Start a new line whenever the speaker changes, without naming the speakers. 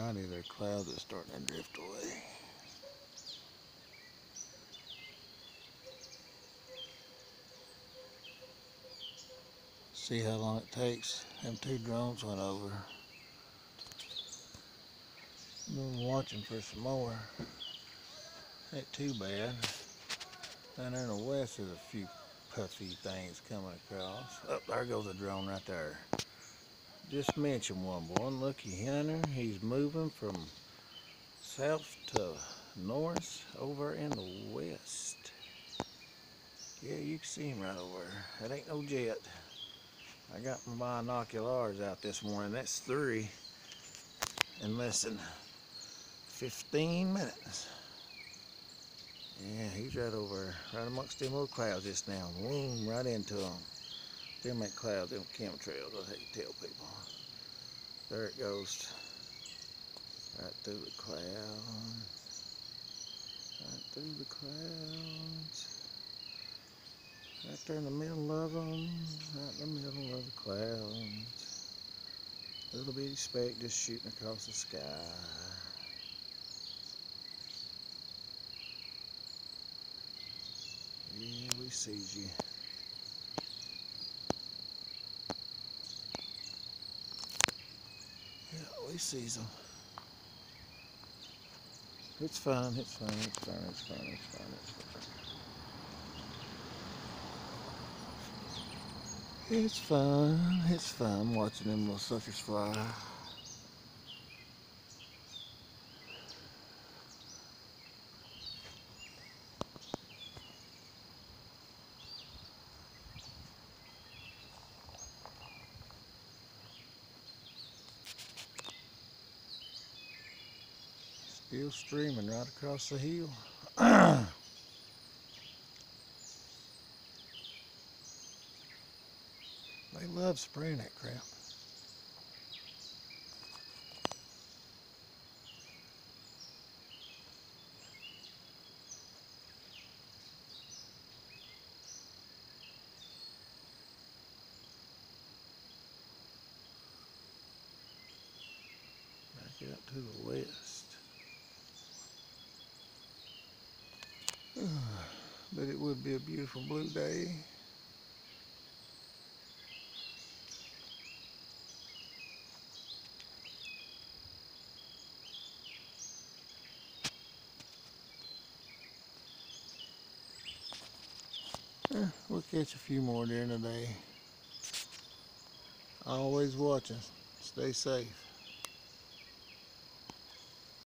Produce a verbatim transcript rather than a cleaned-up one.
Alrighty, there are clouds that are starting to drift away. See how long it takes? Them two drones went over. Been watching for some more. Ain't too bad. Down there in the west there's a few puffy things coming across. Oh, there goes a drone right there. Just mentioned one, boy. Looky yonder. He's moving from south to north over in the west. Yeah, you can see him right over there. That ain't no jet. I got my binoculars out this morning. That's three in less than fifteen minutes. Yeah, he's right over, right amongst them little clouds just now. Boom, right into them. Them ain't clouds, them chemtrails, that's how you tell people. There it goes. Right through the clouds. Right through the clouds. Right there in the middle of them. Right in the middle of the clouds. Little bitty speck just shooting across the sky. Yeah, we sees you. Yeah, we sees them. It's fine, it's fine, it's fine, it's fine, it's fine, it's fine. It's fun, it's fun watching them little suckers fly. Still streaming right across the hill. They love spraying that crap. Back out to the west. But it would be a beautiful blue day. Eh, we'll catch a few more during the day. Always watching. Stay safe.